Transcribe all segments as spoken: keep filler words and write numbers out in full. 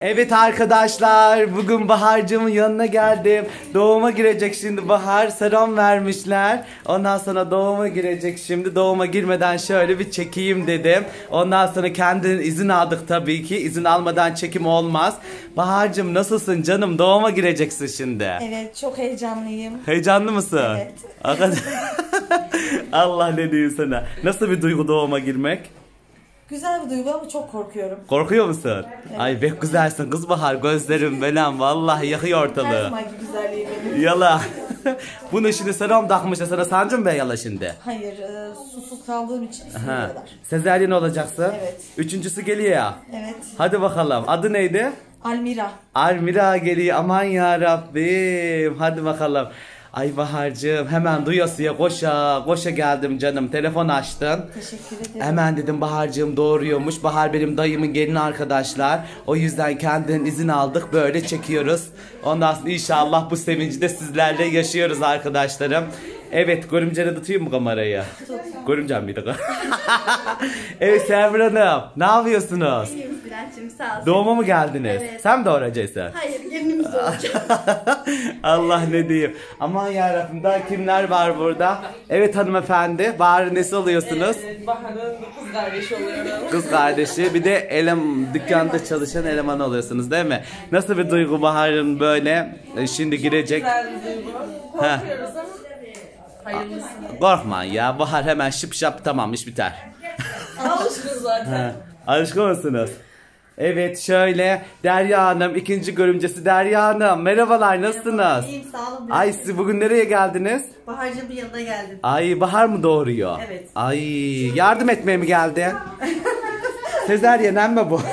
Evet arkadaşlar, bugün Bahar'cığımın yanına geldim. Doğuma girecek şimdi Bahar. Serum vermişler. Ondan sonra doğuma girecek şimdi. Doğuma girmeden şöyle bir çekeyim dedim. Ondan sonra kendinin izin aldık tabii ki. İzin almadan çekim olmaz. Bahar'cığım nasılsın canım? Doğuma gireceksin şimdi. Evet, çok heyecanlıyım. Heyecanlı mısın? Evet. Allah ne diyeyim sana. Nasıl bir duygu doğuma girmek? Güzel bir duygu ama çok korkuyorum. Korkuyor musun? Evet. Ay pek güzelsin kız Bahar, gözlerim benim vallahi yakıyor Her ortalığı. zamanki güzelliği benim. Yala. Bunu şimdi serum takmışlar sana, sancım be yala şimdi. Hayır, e, susuz kaldığım için istiyorlar. Sezeryen olacaksın. Evet. Üçüncüsü geliyor ya. Evet. Hadi bakalım. Adı neydi? Almira. Almira geliyor. Aman ya Rabbim. Hadi bakalım. Ay Bahar'cığım hemen duyasıya koşa koşa geldim canım. Telefon açtın. Teşekkür ederim. Hemen dedim Bahar'cığım doğuruyormuş. Bahar benim dayımın gelini arkadaşlar. O yüzden kendinin izin aldık. Böyle çekiyoruz. Ondan sonra inşallah bu sevinci de sizlerle yaşıyoruz arkadaşlarım. Evet, görümcene tutayım mı kamerayı? Tut. Görümcem bir dakika. Evet Serpil Hanım, ne yapıyorsunuz? İyiyim Bülent'cim, sağ olsun. Doğuma mı geldiniz? Evet. Sen mi doğuracaksın? Hayır, gelinimiz olacak. Allah ne diyeyim. Aman yarabbim, daha kimler var burada? Evet hanımefendi, Bahar'ın nesi oluyorsunuz? Evet, Bahar'ın kız kardeşi oluyorum. Kız kardeşi, bir de elem dükkanda çalışan eleman oluyorsunuz değil mi? Nasıl bir duygu Bahar'ın böyle e, şimdi girecek? Güzel bir duygu. Korkuyoruz ama hayırlısı. Korkma ya, Bahar hemen şıp şap tamam, iş biter. Alışkın zaten. Alışkın mısınız? Evet şöyle Derya Hanım, ikinci görümcesi Derya Hanım, merhabalar, nasılsınız? İyiyim, sağ olun. Ay siz bugün nereye geldiniz? Bahar'cığımın yanına geldim. Ay Bahar mı doğuruyor? Evet. Ay yardım etmeye mi geldin? Sezeryen mi bu?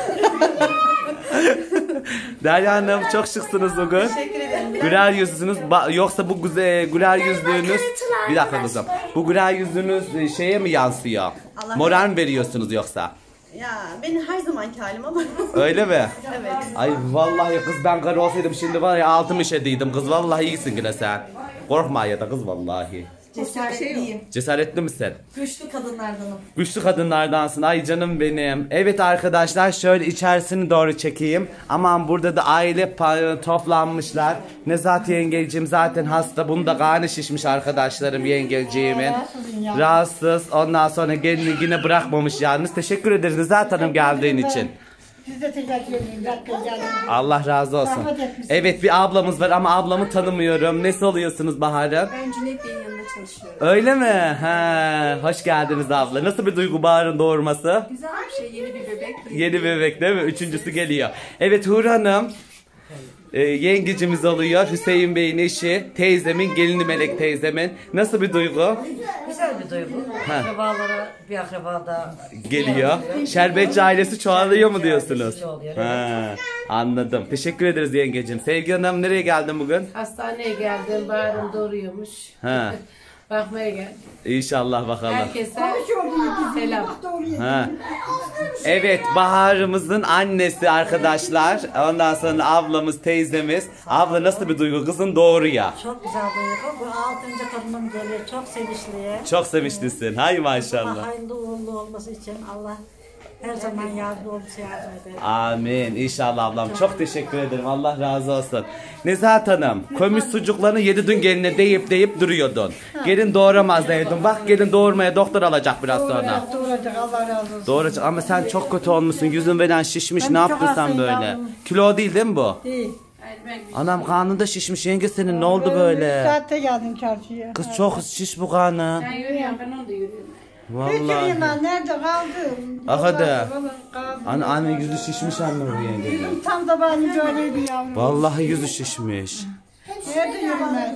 Derya Hanım çok şıksınız bugün. Teşekkür ederim. Güler yüzlüsünüz. Ba- yoksa bu güzel güler yüzlüğünüz, bir dakika kızım. Bu güler yüzlüğünüz şeye mi yansıyor? Allah Moral mi veriyorsunuz yoksa? Ya benim her zamanki halim ama. Öyle mi? Evet. Ay vallahi kız, ben karı olsaydım şimdi var ya altımı işediydim kız, vallahi iyisin yine sen. Korkma ya da kız vallahi. Cesaretliyim. Cesaretli misin? Güçlü kadınlardanım. Güçlü kadınlardansın, ay canım benim. Evet arkadaşlar şöyle içerisini doğru çekeyim. Aman burada da aile pa- toplanmışlar. Nezahat yengeciğim zaten hasta, bunu da karnı şişmiş arkadaşlarım yengeciğimin. Rahatsız, ondan sonra gelini yine bırakmamış yalnız. Teşekkür ederiz Nezahat Hanım geldiğin için. Siz de teşekkür ederim. Dakika geldim. Allah razı olsun. Rahmet etmişsin. Evet bir ablamız var ama ablamı tanımıyorum. Nesi oluyorsunuz Bahar'ın? Ben Cüneyt Bey'in yanında çalışıyorum. Öyle mi? Ha, hoş geldiniz abla. Nasıl bir duygu Bahar'ın doğurması? Güzel bir şey, yeni bir bebek. Yeni bebek değil mi? Üçüncüsü geliyor. Evet Hur Hanım. E, yengecimiz oluyor. Hüseyin Bey'in eşi. Teyzemin gelini Melek teyzemin. Nasıl bir duygu? Güzel bir duygu. Akrabalara bir akraba da Geliyor. Şerbetçi ailesi çoğalıyor mu diyorsunuz? Çoğalıyor, Ha, anladım. Teşekkür ederiz yengecim. Sevgi Hanım nereye geldin bugün? Hastaneye geldim, Bahar'ım doğuruyormuş. Ha. Bakmaya geldim. İnşallah bakalım. Herkese selam. Ha. Evet Bahar'ımızın annesi arkadaşlar. Ondan sonra ablamız, teyzemiz. Abla nasıl bir duygu kızın doğuruyor? Çok güzel duygu. Bu altıncı kadınım geliyor. Çok sevinçli. Çok sevinçlisin. Hay maşallah. Hayırlı uğurlu olması için Allah her zaman yardım olursa yardım eder. Amin. İnşallah ablam. Çok teşekkür ederim. Allah razı olsun. Nezahat Hanım, kömüş sucuklarını yedi dün geline deyip deyip duruyordun. Gelin doğuramaz diyordun. Bak gelin doğurmaya doktor alacak biraz sonra. Doğuracak, Allah razı olsun. Doğuracak ama sen çok kötü olmuşsun. Yüzün falan şişmiş. Ben Ne çok yaptın sen hastayım böyle? yavrum. Kilo değil değil mi bu? İyi. Anam karnında şişmiş. Yenge senin ne oldu böyle? Saatte geldim çarşıya. Kız çok şiş bu karnı. Ben yürüyorum, ben onu da yürüyorum. Hiç yürüyeyim Vallahi. ben. Nerede kaldım? Ah hadi. Vallahi, vallahi kaldım. Anne, anne yüzü şişmiş anne bu yenge. Yüzüm tam da benim böyleydi yavrum. Vallahi yüzü şişmiş. Nerede yürümez?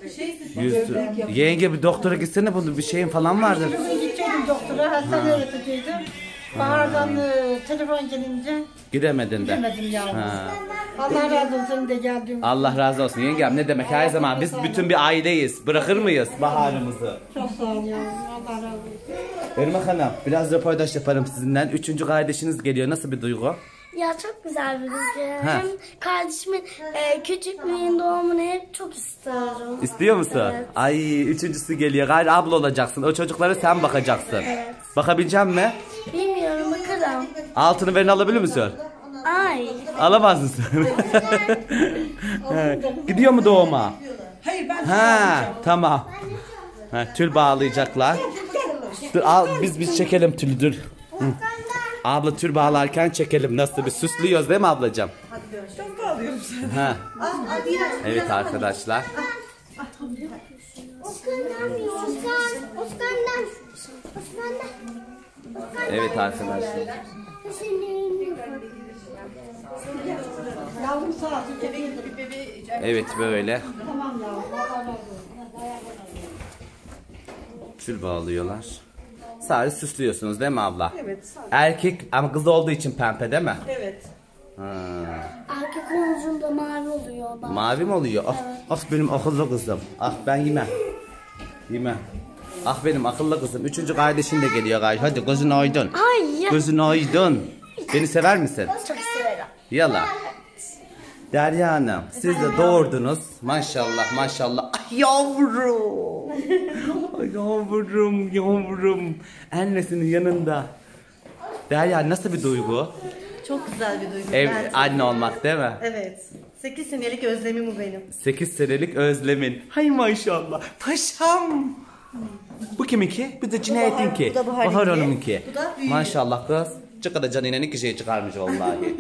Yüzü. Yenge bir doktora gitsene, bunun bir şeyin falan vardır. Bugün gidecektim doktora. Hastaneye yatacakdım. Bahar'dan e, telefon gelince Gidemedin de. gidemedim yavrum. Ha. Allah razı olsun de geldim. Allah razı olsun yengem, ne demek, her zaman biz bütün bir aileyiz. Bırakır mıyız Bahar'ımızı? Çok sağ ol yavrum. Allah razı olsun. Irmak Hanım biraz röportaj yaparım sizinle. Üçüncü kardeşiniz geliyor, nasıl bir duygu? Ya çok güzel bir duygu. Ha. Hem kardeşimin e, küçüklüğün doğumunu hep çok istiyorum. İstiyor musun? Evet. Ay üçüncüsü geliyor. Gayrı abla olacaksın. O çocukları sen bakacaksın. Evet. Bakabilecek mi? Bilmiyorum, bakarım. Altını verin alabilir misin? Ay. Alamaz mısın? Ha, gidiyor mu doğuma? Hayır ben Ha, tamam. Ha, tül bağlayacaklar. Dur, al, biz biz çekelim tülü dur. Hı. Abla tül bağlarken çekelim. Nasıl bir süslüyoruz değil mi ablacığım? çok bağlıyorum seni. Ha. Evet arkadaşlar. Evet arkadaşlar. Yavrum sağ ol. Evet böyle. Tül bağlıyorlar. Sadece süslüyorsunuz değil mi abla? Evet. Erkek ama kız olduğu için pembe değil mi? Evet. Ha. Erkek omuzunda mavi oluyor. Bak. Mavi mi oluyor? Ah, ah benim akıllı kızım. Ah ben yemem. Yemem. Ah benim akıllı kızım. Üçüncü kardeşin de geliyor galiba. Hadi gözün aydın. Ay. Gözün aydın. Beni sever misin? Çok severim. Yala. Derya Hanım siz de doğurdunuz. Maşallah maşallah. Ay yavrum. Ay yavrum yavrum. Annesinin yanında. Derya nasıl bir duygu? Çok güzel bir duygu. Ev, Ben- anne olmak değil mi? Evet. sekiz senelik özlemim bu benim. sekiz senelik özlemin. Hay maşallah. Paşam. Bu kiminki? Bu da Cüneyt'inki. Bu da Bahar'ınki. Bahar Hanım'ınki. Bu da büyüğü. Maşallah kız. Çıkı da caninen iki şey çıkarmış vallahi.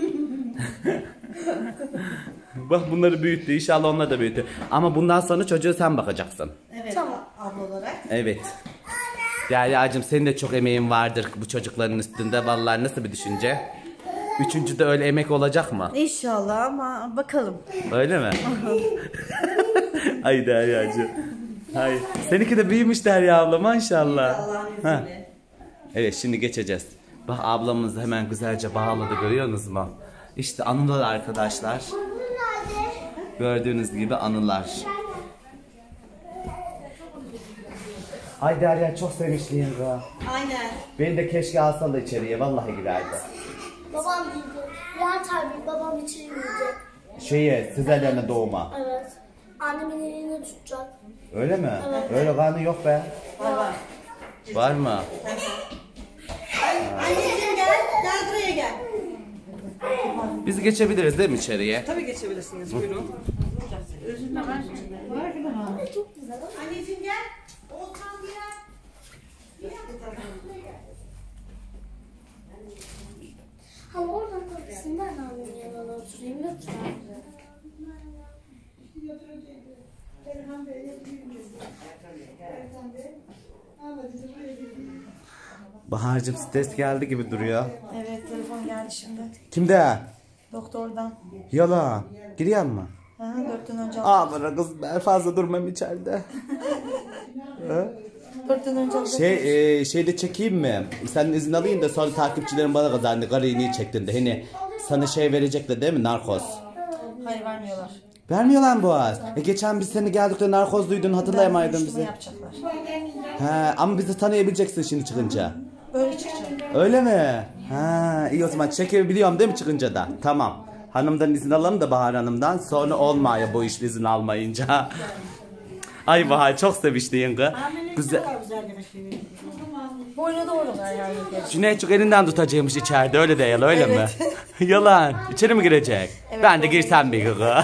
Bak bunları büyüttü. İnşallah onlar da büyüttü. Ama bundan sonra çocuğu sen bakacaksın. Evet. Abla olarak. Evet. Derya'cığım senin de çok emeğin vardır bu çocukların üstünde. Vallahi nasıl bir düşünce? Üçüncüde öyle emek olacak mı? İnşallah ama bakalım. Öyle mi? Ay Derya'cığım. Hay. Seninki de büyümüş Derya abla maşallah. Allah'ın Ha. izniyle. Evet şimdi geçeceğiz. Bak ablamız da hemen güzelce bağladı görüyorsunuz mu? İşte anılar arkadaşlar. Gördüğünüz gibi anılar. Ay Derya çok sevinçliyim ya. Aynen. Beni de keşke alsan da içeriye vallahi giderdi. Babam gidecek. Ya tabii babam içeri gidecek. Şeye sizlerle doğuma. Evet. Annemin elini tutacak. Öyle mi? Öyle kanı yok be. Var var. Var mı? Anneciğim gel. Gel buraya gel. Biz geçebiliriz değil mi içeriye? Tabii geçebilirsiniz. Buyurun. Anneciğim gel. Oğuzhan gel. Hala oradan kalksın ben annemin yanına oturayım lütfen. Bahar'cığım stres geldi gibi duruyor. Evet telefon geldi şimdi. Kimde? Doktordan. Yalan. Giriyor mu? Ha, dörtten önce aldım. Aa bana kız ben fazla durmam içeride. Dörtten önce aldım. Şey e, şeyde çekeyim mi? Senin izin alayım da sonra takipçilerim bana kazandı. Karıyı niye çektin de. Hani sana şey verecekler değil mi? Narkoz. Hayır vermiyorlar. Vermiyorlar mı Boğaz? E geçen biz seni geldikte narkoz duydun hatırlayamaydın Konuşma bizi. yapacaklar. He ama bizi tanıyabileceksin şimdi çıkınca. Böyle çıkacağım. Öyle mi? Ha iyi o zaman çekebiliyorum değil mi çıkınca da? Tamam. Hanımdan izin alalım da Bahar Hanım'dan sonra olmuyor bu iş izin almayınca. Ay Bahar çok sevişti yenge. Güzel. Boyuna doğru ver yani. Cüneyt çok elinden tutacakmış içeride öyle değil öyle mi? Yalan. İçeri mi girecek? Ben de girsem bir kığı.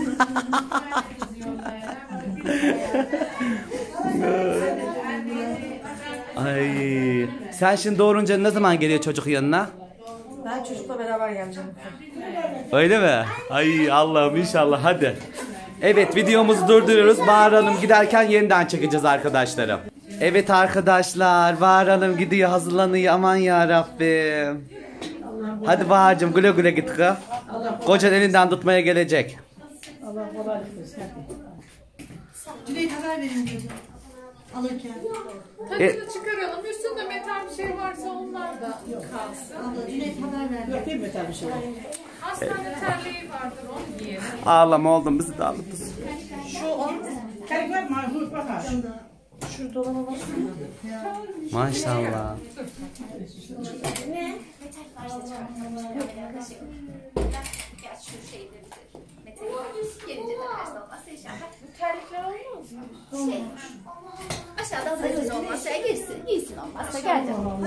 Ay, sen şimdi doğurunca ne zaman geliyor çocuk yanına? Ben çocukla beraber geleceğim. Öyle mi? Ay Allah'ım inşallah hadi. Evet videomuzu durduruyoruz. Bahar Hanım giderken yeniden çekeceğiz arkadaşlarım. Evet arkadaşlar Bahar Hanım gidiyor hazırlanıyor aman ya Rabbim. Hadi Bahar'cığım güle güle git kız. Kocan elinden tutmaya gelecek. Cüneyt haber verin diyordu. Alırken. E, Tadını çıkaralım. Üstünde metal bir şey varsa onlar da kalsın. Abla Cüneyt haber ver. Yapayım mı tabii şey? Hastane terliği vardır onu giyelim. ağlama oldum bizi de alıp. Şu on. Kayıklar mahsus bakar. Şurada olana baksana. Maşallah. Terlikler olmaz mı? Şey. Aşağıda hazırız olmazsa girsin. Giysin olmazsa gel canım.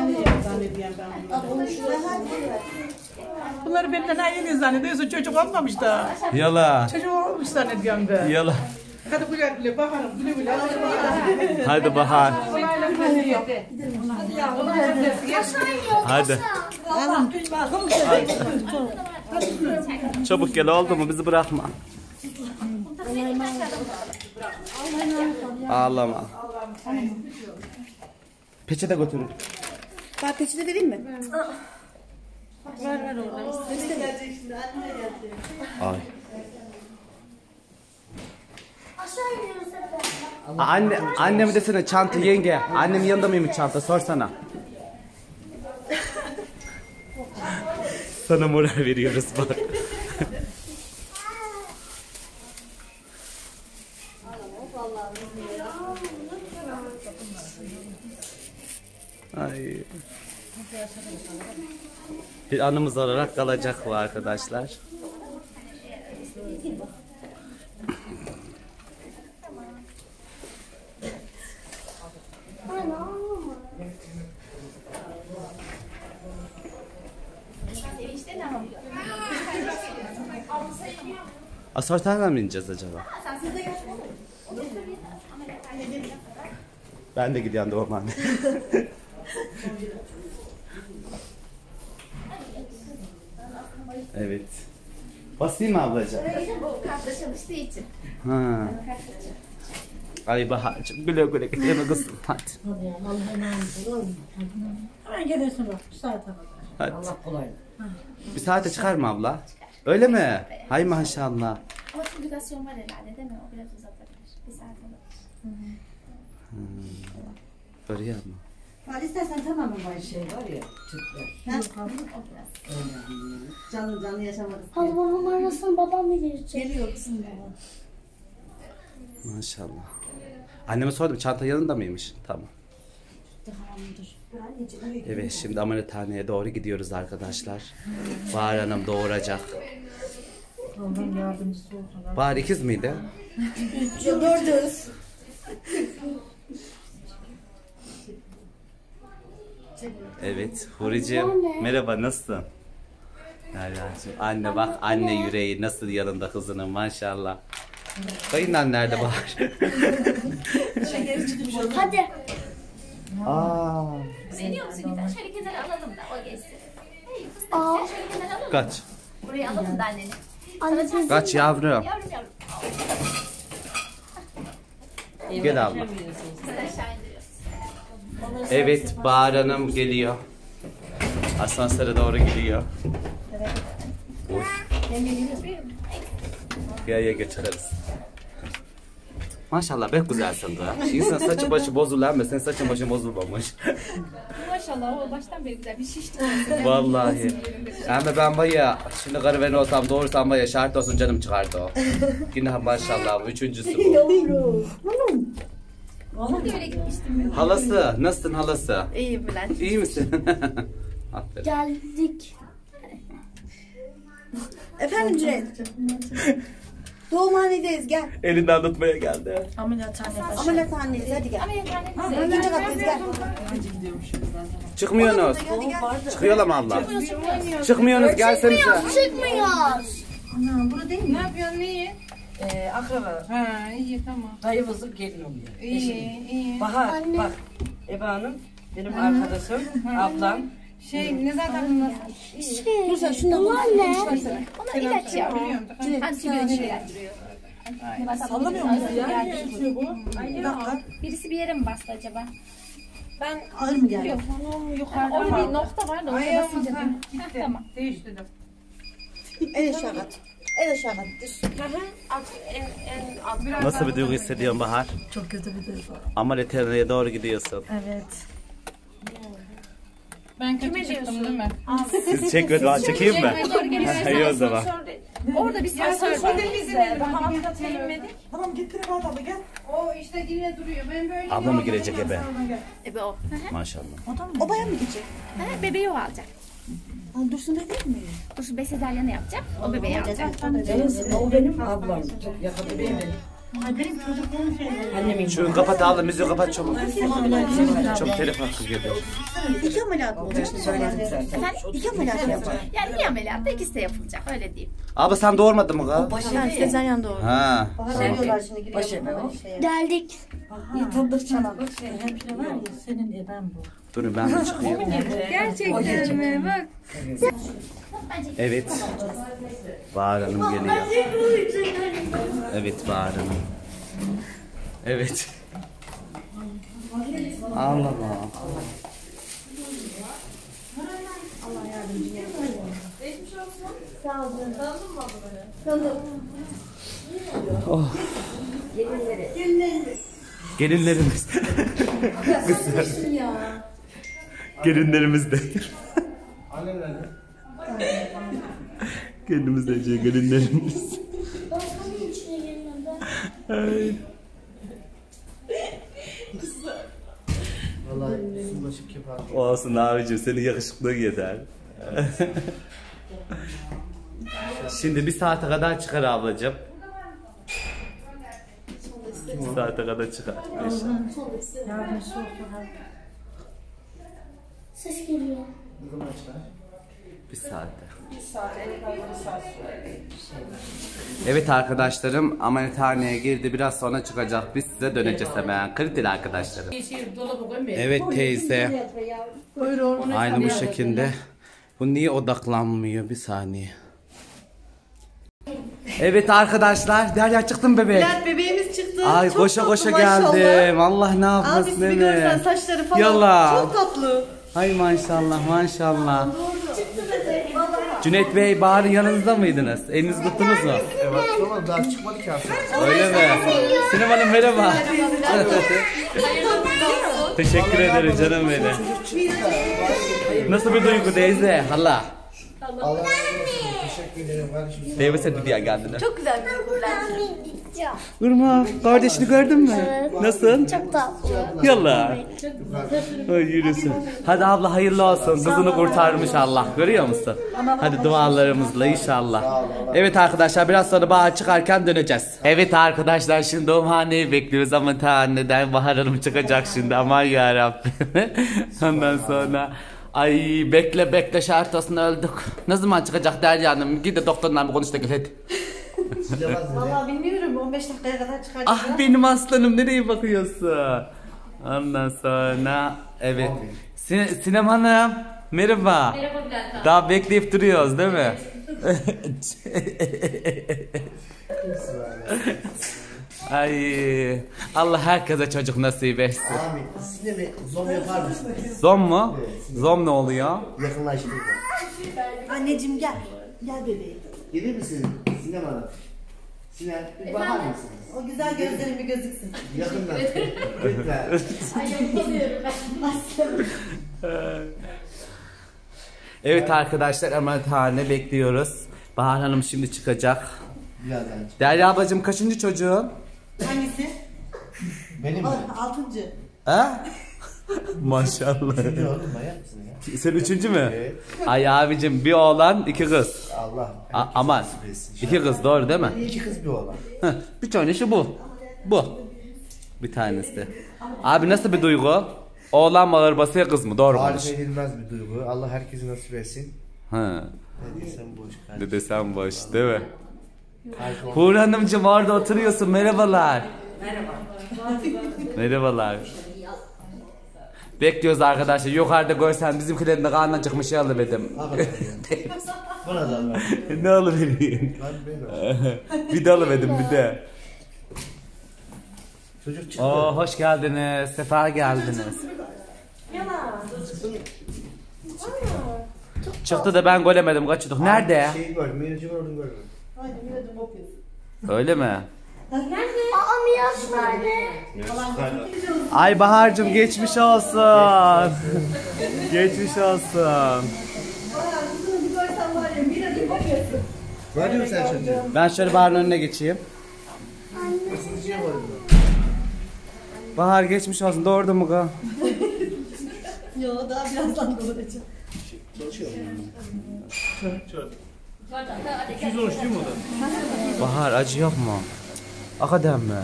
Bunları benden aynı zannediyorsun. Çocuk olmamış da. Yala. Çocuk olmuş zannediyorum ben. Yala. Hadi güle güle bakalım. Güle güle. Hadi Bahar. Hadi. Çabuk gel oldu mu bizi bırakma. Ağlama. Peçete götürün. Ben peçete vereyim mi? Ay. Anne, annemi desene çanta yenge. Annemin yanında mıymış çanta sorsana. Sana moral veriyoruz bak. Ay. Bir anımız olarak kalacak bu arkadaşlar. Asortayla mı ineceğiz acaba? Ben de gidiyorum doğum anne. Evet. Basayım mı ablacığım? Bu kartla çalıştığı için. Ha. Ay Bahar'cığım güle güle gidelim kızım hadi. Hemen gelirsin bak. Bir saate kadar. Hadi. Allah kolaylık. Bir saate çıkar mı abla? Öyle mi? Hay maşallah. Ama publikasyon var herhalde değil mi? O biraz uzatabilir. Bir saat olabilir. Öyle yapma. Hadi istersen tamam mı? Şey var ya, Türkler. O biraz. Canlı canlı yaşamadık. Hadi babam arasın babam mı gelecek? Geliyor kızım baba. Maşallah. Anneme sordum çanta yanında mıymış? Tamam. Evet şimdi ameliyathaneye doğru gidiyoruz arkadaşlar. Bahar Hanım doğuracak. Allah'ın yardımcısı olsun. Bahar ikiz miydi? Dördüz. Evet Huri'cim merhaba nasılsın? Meryem'cim anne bak anne yüreği nasıl yanında kızının maşallah. Kayınan nerede Bahar? Hadi. Aa. Beğeniyor musun Gülden? Şöyle kenara alalım da o geçsin. Hey fıstık Aa. sen şöyle kenara alalım. Kaç. Buraya alalım da anneni. Anne sen Kaç yavrum. Yavrum yavrum. Gel abla. Sen aşağı indiriyoruz. Evet Bahar Hanım geliyor. Asansöre doğru gidiyor. Oy. Gel gel geçeriz. Maşallah pek güzelsin kız. İnsan saçı başı bozulan ama senin saçın başın bozulmamış. Maşallah o baştan beri güzel bir şişti. Vallahi. Ama ben baya şimdi karıveren olsam doğursam baya şart olsun canım çıkardı o. Yine maşallah bu üçüncüsü bu. Öyle gitmiştim. Halası nasılsın halası? İyi Bülent. İyi misin? Aferin. geldik. Efendim Cüneyt. Doğumhanedeyiz gel. Elinden tutmaya geldi. Ameliyathanedeyiz hadi gel. Ameliyathanede İkinci kattayız gel. Çıkmıyorsunuz. Hadi gel. Çıkıyorlar mı abla? Çıkmıyorsunuz gelsenize. Çıkmıyoruz. Ana burada değil mi? Ne yapıyorsun neyi? Ee, akraba, Ha iyi tamam. dayımızın gelin oluyor. İyi iyi. Bahar, Anne. bak. Eba Hanım, benim arkadaşım, ablam. Şey ne zaten nasıl? Dur sen şundan Bunlar ne? ona ilaç yavrum. Antibiyotik ilaç. Sallamıyor musun ya? Birisi bir yere mi bastı acaba? Ben ağır mı geldi? Yok. Orada bir nokta var da oraya basınca Ha, değil. gitti. Tamam. Değiştirdim. En aşağı kat. En aşağı kat. Düş. Nasıl bir duygu hissediyorsun Bahar? Çok kötü bir duygu. Ameliyathaneye doğru gidiyorsun. Evet. Ben kötü çıktım değil mi? Siz çekmedi, çekeyim mi? Doğru geliyorsun. İyi o zaman. Orada bir sensör var. Daha hafta inmedik. Tamam gittin rahat abla gel. O işte yine duruyor. Ben böyle Abla mı girecek ebe? Ebe o. Maşallah. O bayan mı gidecek? Ha, bebeği o alacak. Aa, Dursun Bey değil mi? Dursun Bey sezaryen yapacak. O bebeği alacak. Evet, o benim ablam. Çok yakın benim. Benim çocukluğum şeyleri. Annemin Şunu kapat abla, müziği kapat çabuk. Çok telef hakkı gelir. İki ameliyat mı olacak? söyledim zaten. Efendim? İki ameliyat mı yapacak? Yani bir ameliyat, ikisi de yapılacak, öyle diyeyim. Abla sen doğurmadın mı kız? Yani sezaryen doğru. Ha. Bahsediyorlar şimdi giriyor. Başarılı o. Geldik. Yatıldık çalan. Hemşire var ya senin eben bu. Durun ben de çıkayım. Gerçekten mi? Bak. Evet. Bahar Hanım geliyor. Evet Bahar Hanım. Evet. Ağlama. Oh. Gelinlerimiz. Kızlar. Gelinlerimiz de. Kendimiz de gelinlerimiz. Ay. Olsun abicim, senin yakışıklığın yeter. Şimdi bir saate kadar çıkar ablacığım. Bir saate kadar çıkar. Ses geliyor. Bir saatte. Evet arkadaşlarım, ameliyathaneye girdi, biraz sonra çıkacak. Biz size döneceğiz hemen. Kaliteli arkadaşlarım. Evet teyze. Buyurun. Aynı bu şekilde. Bu niye odaklanmıyor? Bir saniye. Evet arkadaşlar, Derya çıktın bebek. Bülent bebeğimiz çıktı. Ay Çok koşa tatlı koşa maşallah. geldim. Allah ne yapmasın Abisi değil bir görsen mi? saçları falan. Yallah. Çok tatlı. Hay maşallah maşallah. Cüneyt Bey, Bahar'ın yanınızda mıydınız? Elinizi tuttunuz mu? Evet, ama daha çıkmadı ki aslında. Öyle mi? Sinem Hanım merhaba. Teşekkür ederim canım benim. Nasıl bir duygu teyze? Hala. Allah teşekkür ederim kardeşim. Teyze sen dünya geldin. Çok güzel bir Bülent. Irma, kardeşini gördün mü? Nasıl? Çok tatlı. Yallah. Ay yürüsün. Hadi abla hayırlı olsun. Kızını kurtarmış Allah. Görüyor musun? Hadi dualarımızla inşallah. Evet arkadaşlar, biraz sonra Bahar çıkarken döneceğiz. Evet arkadaşlar, şimdi doğumhaneyi bekliyoruz ama ta anneden Bahar Hanım çıkacak şimdi. Aman yarabbim. Ondan sonra ay bekle bekle şartosunu öldük. Ne zaman çıkacak Derya Hanım? Git de doktorlarla konuş da gel hadi. Vallahi bilmiyorum, on beş dakikaya kadar çıkacak. Ah benim aslanım, nereye bakıyorsun? Ondan sonra evet. Sin Sinem Hanım merhaba. Merhaba Bülent abi. Daha bekleyip duruyoruz değil mi? Ay Allah herkese çocuk nasip etsin. Amin. Siz de bir zom yapar mısınız? Zom mu? Zom ne oluyor? Yakınlaştırma. Anneciğim gel. Gel bebeğim. Gelir misiniz Sinem Hanım? Sinem bir bakar mısınız? O güzel gözlerin bir gözüksün. Yakından. Lütfen. Evet arkadaşlar, ameliyathane bekliyoruz. Bahar Hanım şimdi çıkacak. Birazdan. Derya ablacığım kaçıncı çocuğun? Hangisi? Benim mi? Altıncı. Ha? Maşallah. Ne oldu, manyak mısın ya? Sen üçüncü mü? Evet. Ay abicim, bir oğlan iki kız. Allah. A aman. İki kız doğru değil mi? İki kız bir oğlan. Heh, bir tanesi bu. Bu. Bir tanesi. Abi nasıl bir duygu? Oğlan mı ağır basıyor, kız mı? Doğru konuş. Tarif edilmez bir duygu. Allah herkese nasip etsin. Ha. Ne desem boş kardeşim. Ne desem boş değil mi? Hur Hanımcığım orada oturuyorsun. Merhabalar. Merhaba. Merhabalar. Bekliyoruz arkadaşlar. Yukarıda görsen bizimkilerin de karnına çıkmış ya alıverdim. Bana da ver. Ne alıvereyim? Ben benim. Bir de alıverdim bir de. Çocuk çıktı. Oo, hoş geldiniz. Sefa geldiniz. Çıktı da ben göremedim, kaçırdık. Nerede? Şeyi gördüm. Miracı gördüm gördüm. Hadi Miradım okuyorsun. Öyle mi? Aa Miraç nerede? Ay Bahar'cığım geçmiş olsun. Geçmiş olsun. Ne diyorsun sen çocuğum? Ben şöyle Bahar'ın önüne geçeyim. Bahar geçmiş olsun. Doğurdu mu kız? Yo, daha birazdan doğuracağım. Bahar acı yok mu? Hakikaten mi?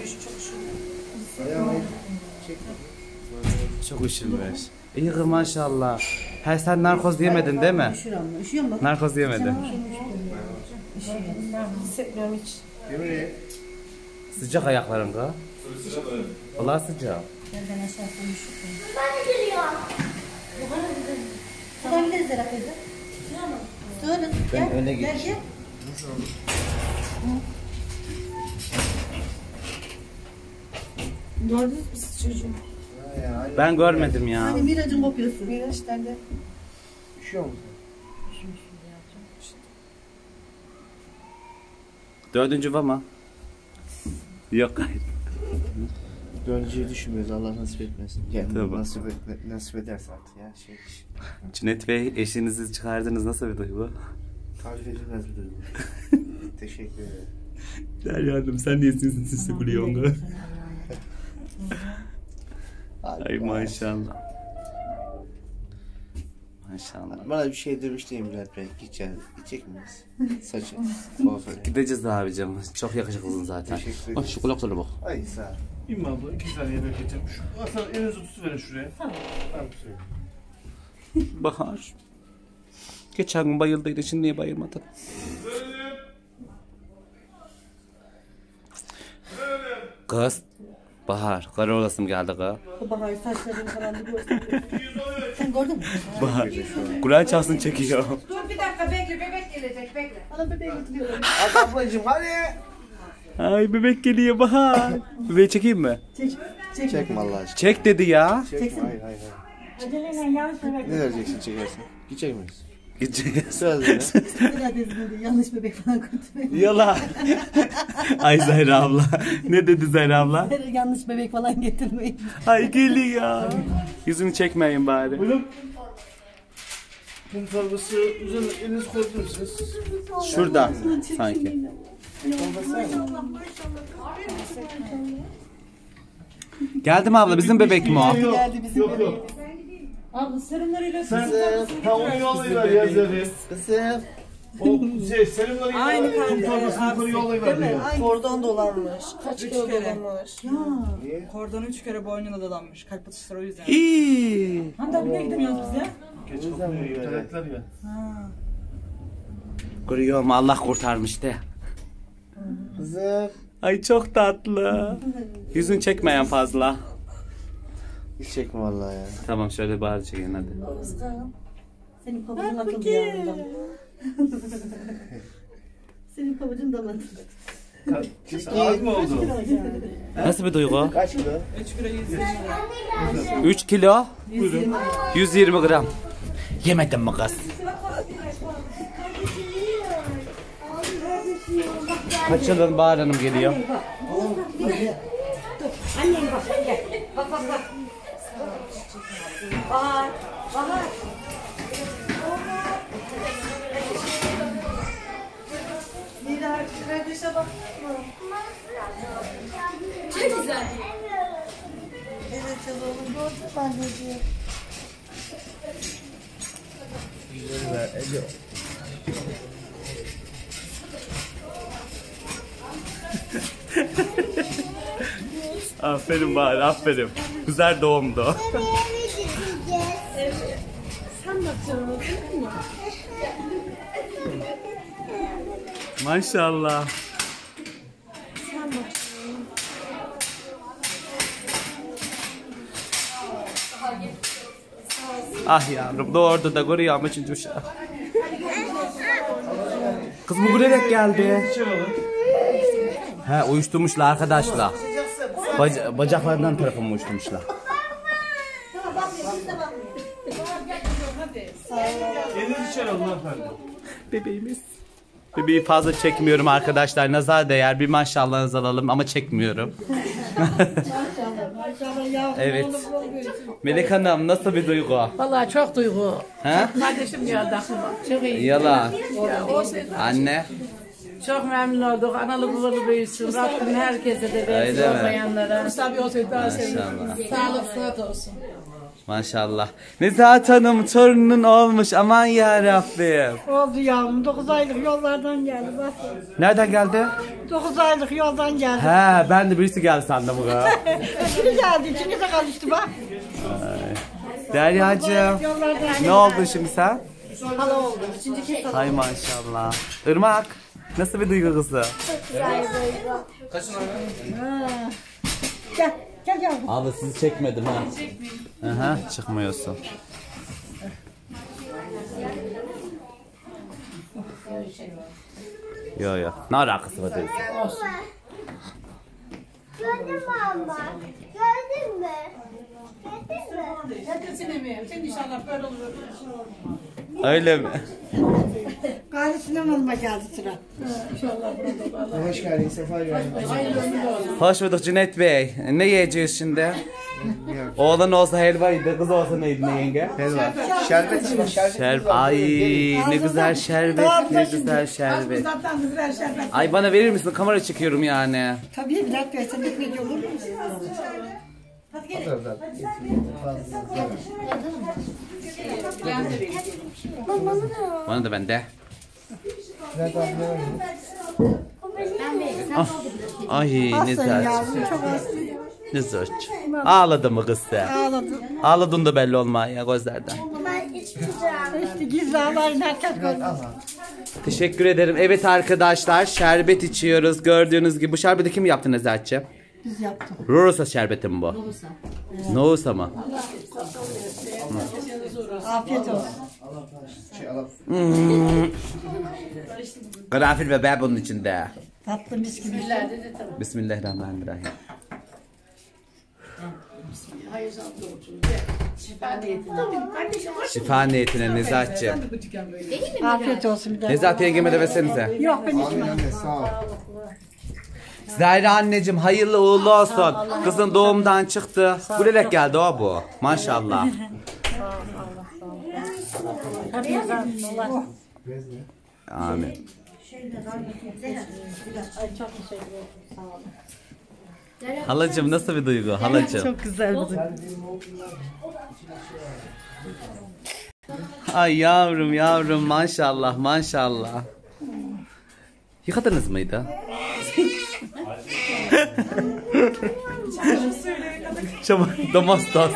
Çok üşümüş. İyi kız maşallah. He sen narkoz yemedin değil mi? Üşür ama. Üşüyor mu? Narkoz yemedin. Hissetmiyorum hiç. Sıcak ayakların kız. Vallahi sıcak. Nereden aşağısın üşür. Ben geliyorum. Tutabiliriz herhalde kızı. Sığırız. Gel. öne Gel geç. gel. Gördünüz mü siz çocuğu? Ben görmedim ya. Hani Miraç'ın kopyası. Miraç nerede? Üşüyor musun? Dördüncü var mı? Yok hayır. Dördüncüyü düşünmüyoruz. Allah nasip etmesin. Yani Tabii. nasip, et, nasip ederse artık ya. Şey, Cüneyt Bey eşinizi çıkardınız, nasıl bir duygu? tarif edilmez bir duygu. Teşekkür ederim. Derya Hanım sen niye sinsin sıkılıyorsun? Ay maşallah. Maşallah. Bana bir şey demişti Bülent Bey. Gideceğiz. Gidecek miyiz? Saçı. Kuaföre. Gideceğiz abicim. Çok yakışıklısın zaten. Teşekkür ederim. Ay şu kulaklarına bak. Ay sağ ol. İmam abla iki saniye bekleyeceğim. Şu aslında elinizi tutuverin şuraya. Tamam. Tamam söyle. Bahar. Geçen gün bayıldıydı, şimdi niye bayılmadın? Kız. Bahar. Kara olasım geldi kız. Bahar saçlarını falan bir görsün. Sen gördün mü? Bahar. Kur'an çalsın çekiyor. Dur bir dakika bekle, bebek gelecek, bekle. Bana bebeği götürüyorum. Hadi ablacığım hadi. Ay bebek geliyor Bahar. Bebeği çekeyim mi? Çek. Çek. Çekme Allah aşkına. Çek dedi ya. Çekme. Hayır hayır hayır. Aceleyle yanlış bebek. Ne vereceksin çekersen? Gidecek miyiz? Gideceğiz. Söz ver. Biraz ezmedi. Yanlış bebek falan götürmeyin. Yalan. Ay Zahra abla. Ne dedi Zahra abla? Yanlış bebek falan getirmeyin. Ay geliyor. Yüzünü çekmeyin bari. Buyurun. Kum torbası üzerine elinizi koyabilir misiniz? Şurada sanki. Geldi mi abla, bizim bebek mi o? Geldi bizim Yok yok. bebeğimiz. Abla sarımlarıyla Sen tavuğu yollayıver yazları. Kızım. O şey selimleri Aynı kum kanka, torbasını yukarı yollayıver diyor. Kordon dolanmış. Kaç Üç kere kere. dolanmış. Kordon üç kere boynuna dolanmış. Kalp atışları o yüzden. İyi. Hande abiye gidemiyoruz biz ya. Geç kapıyor iptaletler ya. Görüyor mu, Allah kurtarmış de. Kızım. Ay çok tatlı. Yüzünü çekmeyen fazla. Hiç çekme vallahi ya. Tamam şöyle bari çekin hadi. Senin pabucun atıldı yanından. Senin pabucun damadı. Az mı oldu? Nasıl bir duygu? Kaç kilo? üç kilo yüz yirmi gram. Yemedin mi kız? Kaç yılın Bahar Hanım geliyor? Annem bak gel. Bak bak bak. Bahar. Bahar. Nida kardeşe bak. Çok güzel. Evet oğlum gördün mü anneciğim? Aferin Bahar, aferin. Güzel doğumdu. Maşallah. Ah yavrum doğurdu da görüyor ama üçüncü uşağı. Kız bu gülerek geldi. He uyuşturmuşlar arkadaşlar. Bac bacaklarından tarafımı uyuşturmuşlar. Elinizi içeri alın hanımefendi. Bebeğimiz. Bebeği fazla çekmiyorum arkadaşlar. Nazar değer, bir maşallahınızı alalım ama çekmiyorum. Evet. Melek Hanım nasıl bir duygu? Vallahi çok duygu. He? Kardeşim geldi aklıma. Çok iyi. Yalan. Ya, o senin- Anne. Çok memnun olduk. Analı babalı büyüsün. Rabbim herkese de Öyle versin mi? olmayanlara. Tabii o tür daha sevindim. Maşallah. Sağlık sıhhat olsun. Maşallah. Nezahat Hanım torunun olmuş. Aman ya Rabbim. Oldu yavrum. dokuz aylık yollardan geldi. Bak. Nereden geldi? dokuz aylık yoldan geldi. He, ben de birisi geldi sandım bu. Öbürü geldi. İkiniz de kalıştı bak. Deryacığım. Yollardan Ne oldu şimdi sen? Hala oldu. Üçüncü kez hala. Hay maşallah. Irmak. Nasıl bir duygu kızı? Gel. Gel yavrum. Abla sizi çekmedim ha. Aha, çıkmıyorsun. Yo yo. Ne alakası var teyze? Gördün mü abla? Gördün mü? Hepsini mi? Sen inşallah böyle olur. Öyle mi? Gayesinden olma geldi sıra. Hoş geldin, sefa geldin. Hoş bulduk Cüneyt Bey. Ne yiyeceğiz şimdi? Oğlan olsa helvaydı, kız olsa neydi ne yenge? Helva. Şerbet içme, şerbet. Şerbet. Ay ne güzel şerbet, ne güzel şerbet. Zaten güzel şerbet. Ay bana verir misin? Kamera çekiyorum yani. Tabii bir dakika versen ekmek olur mu? Hadi gelin. Bana da bende. Ah, ay ne güzel. Çok hastayım. Ne zor. Ağladı mı kız sen? Ağladım. Ağladın da belli olmaz ya gözlerden. Ben içmeyeceğim. İşte gizli ağlayın herkes görüyor. Teşekkür ederim. Evet arkadaşlar şerbet içiyoruz. Gördüğünüz gibi bu şerbeti kim yaptı Nezahat'cığım? Biz yaptık. Rosa şerbeti mi bu? Nohusa. Nohusa mı? Afiyet olsun. Hmm. Karanfil ve ben bunun içinde. Tatlı mis gibi. Bismillahirrahmanirrahim. Şifa niyetine Nezahat'cığım. Afiyet olsun bir daha. Nezahat yengeme de versenize. Yok ben içmem. Anne sağ ol. Zahra anneciğim hayırlı uğurlu olsun. Kızın doğumdan çıktı. Gülerek geldi o bu. Maşallah. Amin. Halacığım nasıl bir duygu? Halacığım. Çok güzel bu. Ay yavrum yavrum maşallah maşallah. Yıkadınız mıydı? Çabuk domestos.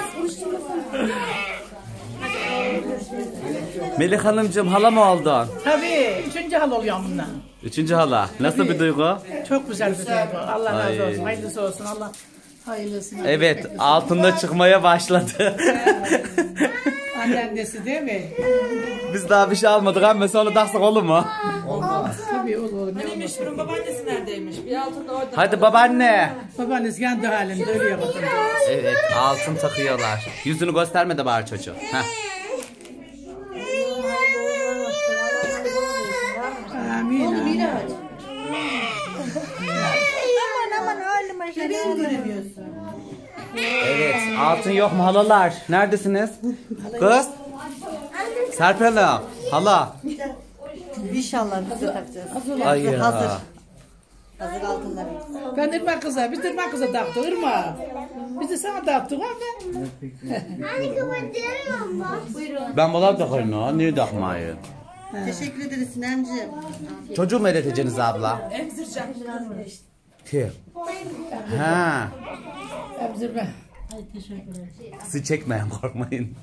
Melih Hanımcığım hala mı oldun? Tabii. Üçüncü hal oluyor bundan. Üçüncü hala. Nasıl bir duygu? Çok güzel bir duygu. Allah razı Ay. olsun. Hayırlısı olsun. Allah hayırlısını. Evet altında çıkmaya başladı. Anneannesi değil mi? Biz daha bir şey almadık ama sonra taksak olur mu? Tabii olur. olur. Ne Hani olur. Meşhur'un babaannesi neredeymiş? Bir altında orada. Hadi babaanne. Babanız kendi halinde ölüyor bakın. Evet altın takıyorlar. Yüzünü gösterme de bari çocuğu. Heh. Amin. Amin. Evet altın yok mu halalar? Neredesiniz? Kız. Serpil Hanım. Hala. İnşallah biz de takacağız. Ay ya. Hazır. Hazır altınlarımız. Ben Irmak kıza, biz de Irmak kıza taktık Irmak. Biz de sana taktık ama. Hani kapatıyorum mu? Ben bunlar takarım ya. Niye takmayı? Teşekkür ederiz Sinemciğim. Çocuğu mu eriteceksiniz abla? Emzireceğim. Kim? Ha. Emzirme. Sizi çekmeyin korkmayın.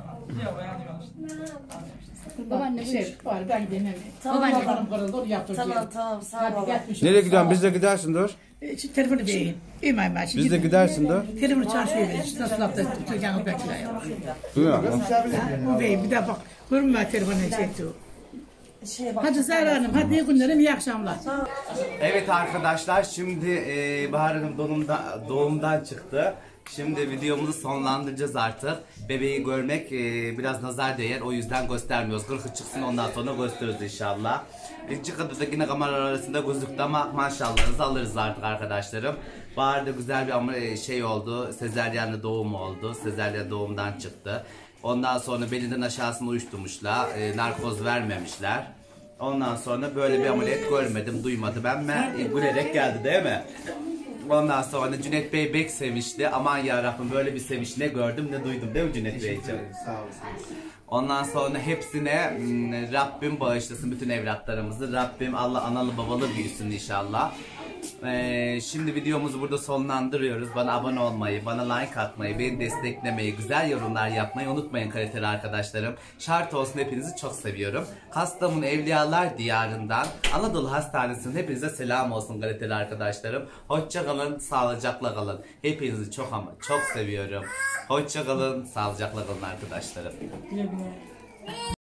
Babaanne şey var ben gidemem. Babaanne. Babanım kırıldı onu yaptıracağım. Tamam tamam sağ ol. Nereye gidiyorsun? Biz de gidersin dur. E, şu telefonu vereyim. İmam ben şimdi. Biz de gidersin dur. Telefonu çarşıya verin. Şu nasıl lafta tutacağını bekliyor. Duyuyor. O vereyim bir daha bak. Görünme telefonu çekti o. Hadi Zahra Hanım, hadi iyi günlerim, iyi akşamlar. Evet arkadaşlar şimdi e, Bahar Hanım doğumda, doğumdan çıktı. Şimdi videomuzu sonlandıracağız artık. Bebeği görmek e, biraz nazar değer o yüzden göstermiyoruz. Kırkı çıksın ondan sonra gösteririz inşallah. İkinci kadar da yine kamera arasında gözüktü ama maşallahınızı alırız artık arkadaşlarım. Bahar'da güzel bir ama e, şey oldu. Sezeryanlı doğum oldu. Sezeryan doğumdan çıktı. Ondan sonra belinden aşağısını uyuşturmuşlar. E, narkoz vermemişler. Ondan sonra böyle bir ameliyat görmedim, duymadım. Ben, ben e, gülerek geldi değil mi? Ondan sonra Cüneyt Bey bek sevinçli. Aman yarabbim böyle bir sevinç ne gördüm ne duydum değil mi Cüneyt Beyciğim? Sağ olasınız. Ondan sonra hepsine m, Rabbim bağışlasın bütün evlatlarımızı. Rabbim Allah analı babalı büyüsün inşallah. Ee, şimdi videomuzu burada sonlandırıyoruz. Bana abone olmayı, bana like atmayı, beni desteklemeyi, güzel yorumlar yapmayı unutmayın kaliteli arkadaşlarım. Şart olsun, hepinizi çok seviyorum. Kastamonu Evliyalar Diyarı'ndan Anadolu Hastanesi'nin hepinize selam olsun kaliteli arkadaşlarım. Hoşça kalın, sağlıcakla kalın. Hepinizi çok ama çok seviyorum. Hoşça kalın, sağlıcakla kalın arkadaşlarım.